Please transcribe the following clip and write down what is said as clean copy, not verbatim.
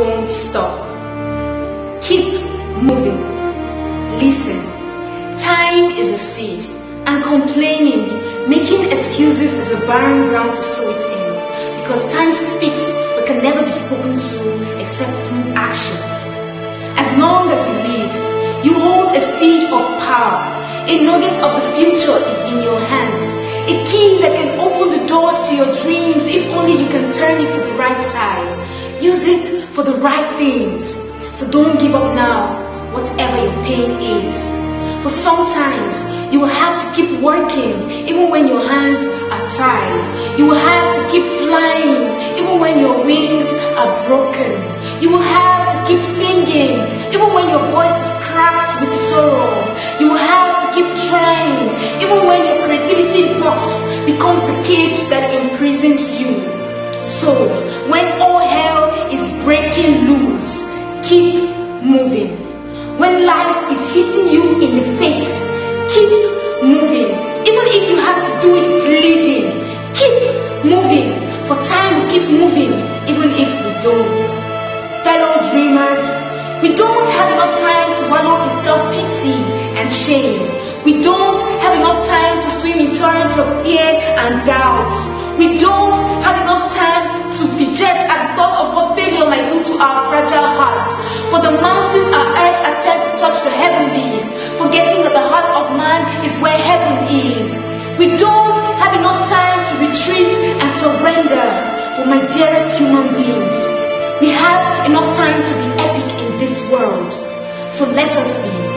don't stop. Keep moving. Listen. Time is a seed, and complaining, making excuses is a barren ground to sow it in. Because time speaks but can never be spoken to except through actions. As long as you live, you hold a seed of power. A nugget of the future is in your hands. A key that can open the doors to your dreams if only you can turn it to the right side. Use it for the right things. So don't give up now, whatever your pain is. For sometimes you will have to keep working even when your hands are tired. You will have to keep flying even when your wings are broken. You will have to keep singing even when your voice is cracked with sorrow. You will have to keep trying even when your creativity box becomes the cage that imprisons you. So when all hell is breaking loose, keep moving. When life is hitting you in the face, keep moving. Even if you have to do it bleeding, keep moving. For time will keep moving, even if we don't. Fellow dreamers, we don't have enough time to wallow in self-pity and shame. We don't have enough time to swim in torrents of fear and doubts. We don't have enough time to fidget at the thought of what failure might do to our fragile hearts. For the mountains are earth's attempt to touch the heavenlies, forgetting that the heart of man is where heaven is. We don't have enough time to retreat and surrender. But my dearest human beings, we have enough time to be epic in this world. So let us be.